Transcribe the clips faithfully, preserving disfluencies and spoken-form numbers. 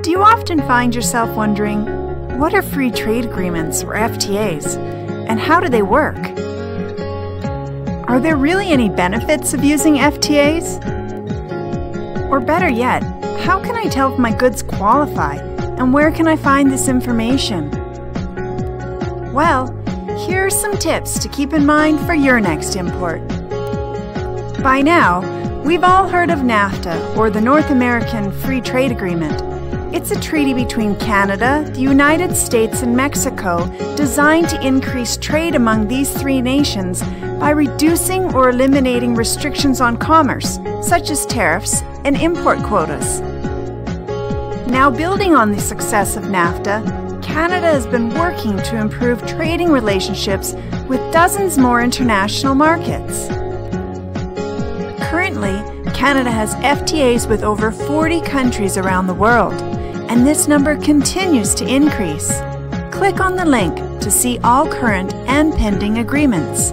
Do you often find yourself wondering, what are free trade agreements or F T As, and how do they work? Are there really any benefits of using F T As? Or better yet, how can I tell if my goods qualify, and where can I find this information? Well, here are some tips to keep in mind for your next import. By now, we've all heard of NAFTA, or the North American Free Trade Agreement. It's a treaty between Canada, the United States, and Mexico designed to increase trade among these three nations by reducing or eliminating restrictions on commerce, such as tariffs and import quotas. Now, building on the success of NAFTA, Canada has been working to improve trading relationships with dozens more international markets. Currently, Canada has F T As with over forty countries around the world, and this number continues to increase. Click on the link to see all current and pending agreements.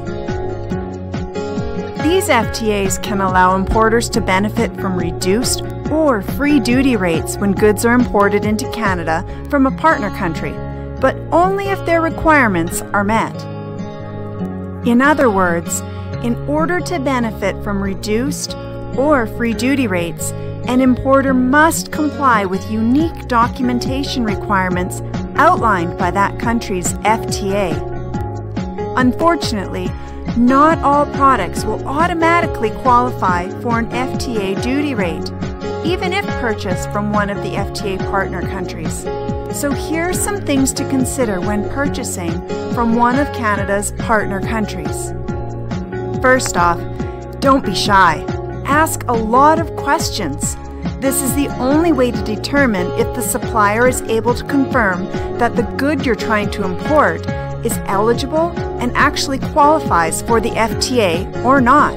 These F T As can allow importers to benefit from reduced or free duty rates when goods are imported into Canada from a partner country, but only if their requirements are met. In other words, in order to benefit from reduced or free duty rates, an importer must comply with unique documentation requirements outlined by that country's F T A. Unfortunately, not all products will automatically qualify for an F T A duty rate, even if purchased from one of the F T A partner countries. So here are some things to consider when purchasing from one of Canada's partner countries. First off, don't be shy. Ask a lot of questions. This is the only way to determine if the supplier is able to confirm that the good you're trying to import is eligible and actually qualifies for the F T A or not.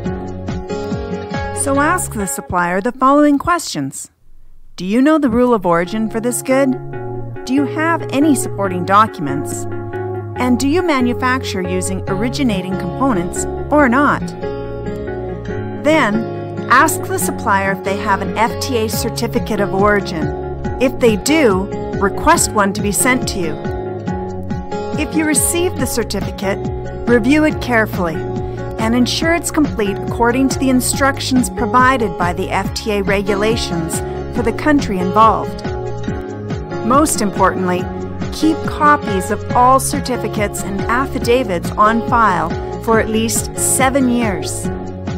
So ask the supplier the following questions. Do you know the rule of origin for this good? Do you have any supporting documents? And do you manufacture using originating components or not? Then, ask the supplier if they have an F T A certificate of origin. If they do, request one to be sent to you. If you receive the certificate, review it carefully and ensure it's complete according to the instructions provided by the F T A regulations for the country involved. Most importantly, keep copies of all certificates and affidavits on file for at least seven years.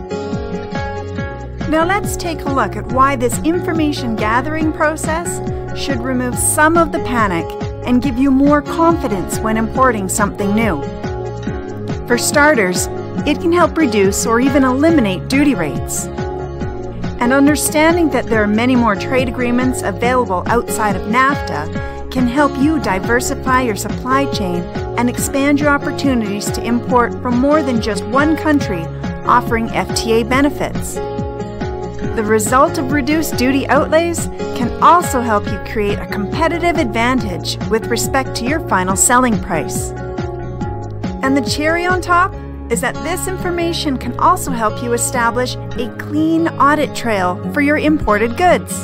Now let's take a look at why this information gathering process should remove some of the panic and give you more confidence when importing something new. For starters, it can help reduce or even eliminate duty rates. And understanding that there are many more trade agreements available outside of NAFTA can help you diversify your supply chain and expand your opportunities to import from more than just one country offering F T A benefits. The result of reduced duty outlays can also help you create a competitive advantage with respect to your final selling price. And the cherry on top is that this information can also help you establish a clean audit trail for your imported goods.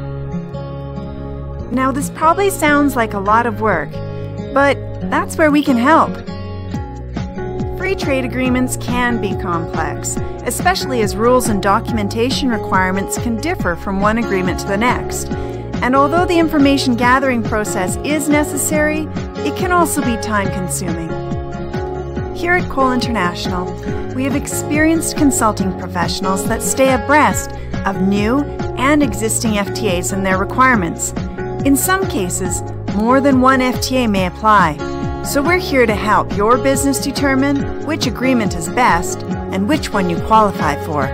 Now, this probably sounds like a lot of work, but that's where we can help. Free trade agreements can be complex, especially as rules and documentation requirements can differ from one agreement to the next. And although the information gathering process is necessary, it can also be time-consuming. Here at Cole International, we have experienced consulting professionals that stay abreast of new and existing F T As and their requirements. In some cases, more than one F T A may apply. So we're here to help your business determine which agreement is best and which one you qualify for.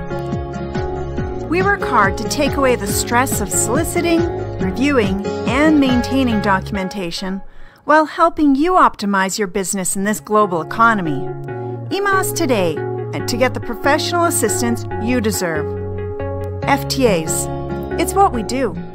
We work hard to take away the stress of soliciting, reviewing, and maintaining documentation while helping you optimize your business in this global economy. Email us today to get the professional assistance you deserve. F T As. It's what we do.